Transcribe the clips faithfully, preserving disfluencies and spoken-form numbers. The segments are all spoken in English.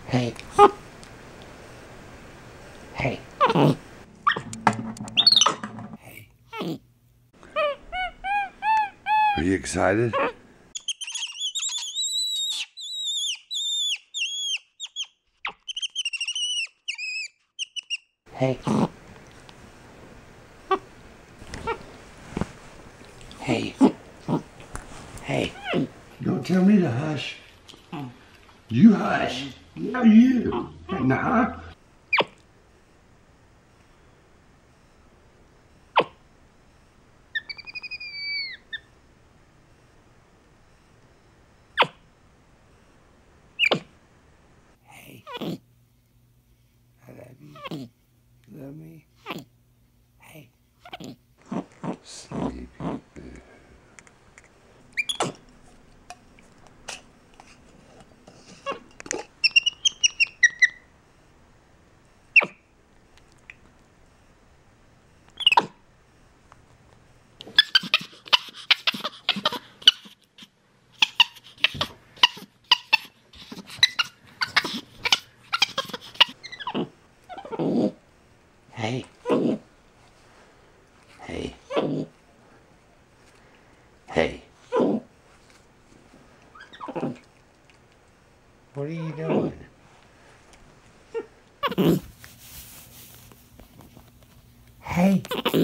Hey. Hey. Hey. Are you excited? Hey. Hey. Hey. Don't tell me to hush. You hush. No, you. Nah. Hey. I love you. Love me. Hey. Sleepy boo. Hey. Hey. Hey. What are you doing? Hey.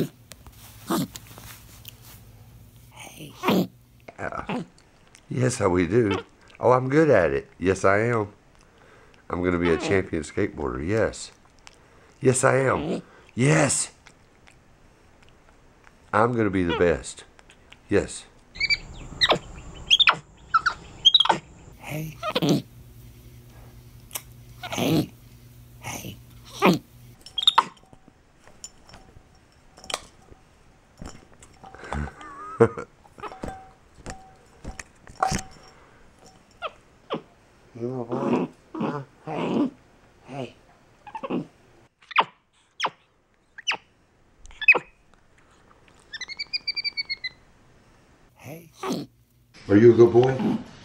Hey. Uh, yes, how we do. Oh, I'm good at it. Yes, I am. I'm going to be a champion skateboarder. Yes. Yes, I am. Yes. I'm going to be the best. Yes. Hey. Hey. Hey. You a boy? Huh? Hey. Hey. Hey. Are you a good boy?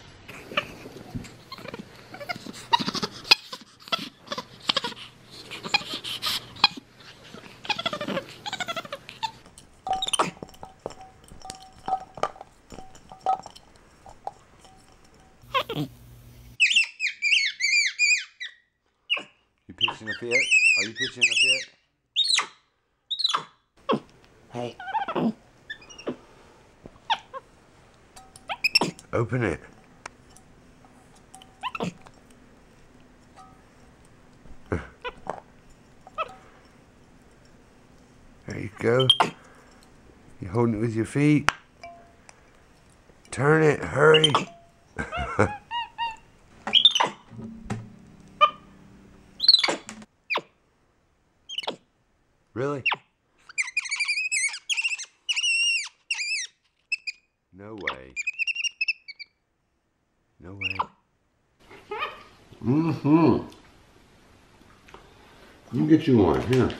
You pitching a fit? Are you pitching a fit? Hey. Open it. There you go. You holding it with your feet. Turn it. Hurry. Really? No way. No way. Mm-hmm. You get you one. Here.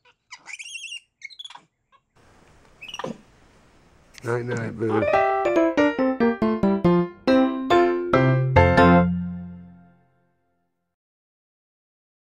Night night, boo.